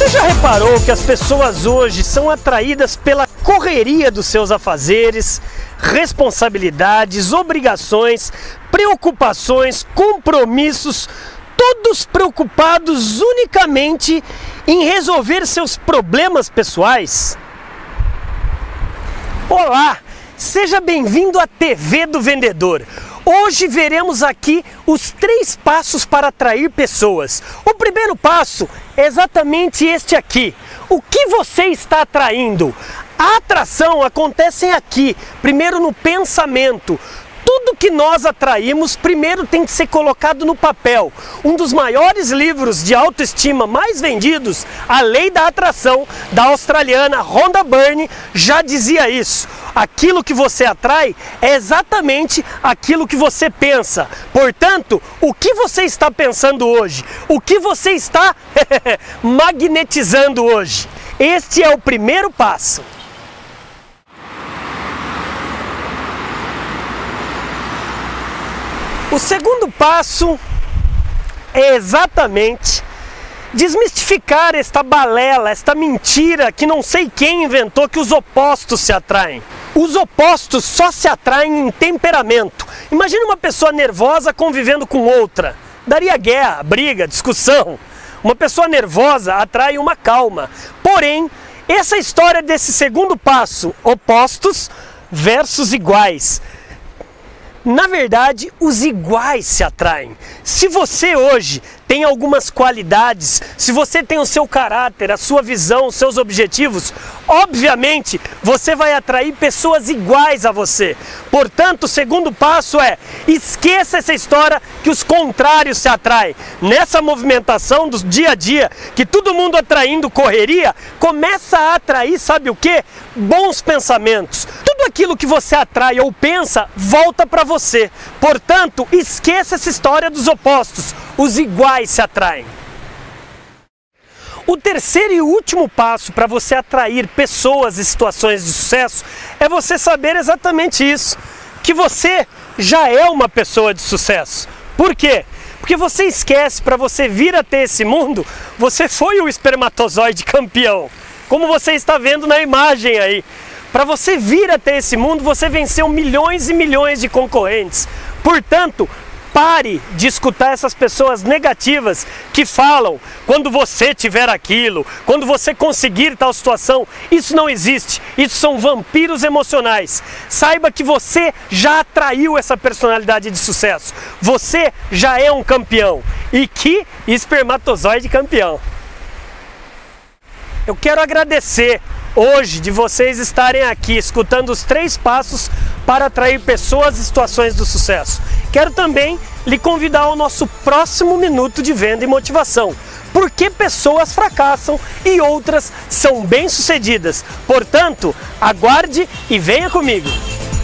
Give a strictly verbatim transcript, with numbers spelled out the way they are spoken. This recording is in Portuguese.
Você já reparou que as pessoas hoje são atraídas pela correria dos seus afazeres, responsabilidades, obrigações, preocupações, compromissos, todos preocupados unicamente em resolver seus problemas pessoais? Olá, seja bem-vindo à T V do Vendedor. Hoje veremos aqui os três passos para atrair pessoas. O primeiro passo é exatamente este aqui. O que você está atraindo? A atração acontece aqui, primeiro no pensamento. Tudo que nós atraímos primeiro tem que ser colocado no papel. Um dos maiores livros de autoestima mais vendidos, A Lei da Atração, da australiana Rhonda Byrne, já dizia isso. Aquilo que você atrai é exatamente aquilo que você pensa. Portanto, o que você está pensando hoje? O que você está magnetizando hoje? Este é o primeiro passo. O segundo passo é exatamente desmistificar esta balela, esta mentira que não sei quem inventou, que os opostos se atraem. Os opostos só se atraem em temperamento. Imagine uma pessoa nervosa convivendo com outra. Daria guerra, briga, discussão. Uma pessoa nervosa atrai uma calma. Porém, essa história desse segundo passo, opostos versus iguais. Na verdade, os iguais se atraem. Se você hoje tem algumas qualidades, se você tem o seu caráter, a sua visão, os seus objetivos, obviamente você vai atrair pessoas iguais a você. Portanto, o segundo passo é: esqueça essa história que os contrários se atraem. Nessa movimentação do dia a dia, que todo mundo atraindo correria, começa a atrair, sabe o quê? Bons pensamentos. Tudo aquilo que você atrai ou pensa, volta para você. Portanto, esqueça essa história dos opostos. Os iguais se atraem. O terceiro e último passo para você atrair pessoas e situações de sucesso é você saber exatamente isso, que você já é uma pessoa de sucesso. Por quê? Porque você esquece, para você vir a ter esse mundo, você foi o espermatozoide campeão, como você está vendo na imagem aí. Para você vir a ter esse mundo, você venceu milhões e milhões de concorrentes. Portanto, pare de escutar essas pessoas negativas que falam: quando você tiver aquilo, quando você conseguir tal situação. Isso não existe, isso são vampiros emocionais. Saiba que você já atraiu essa personalidade de sucesso, você já é um campeão. E que espermatozoide campeão! Eu quero agradecer hoje de vocês estarem aqui escutando os três passos para atrair pessoas e situações do sucesso. Quero também lhe convidar ao nosso próximo Minuto de Venda e Motivação. Por que pessoas fracassam e outras são bem-sucedidas? Portanto, aguarde e venha comigo!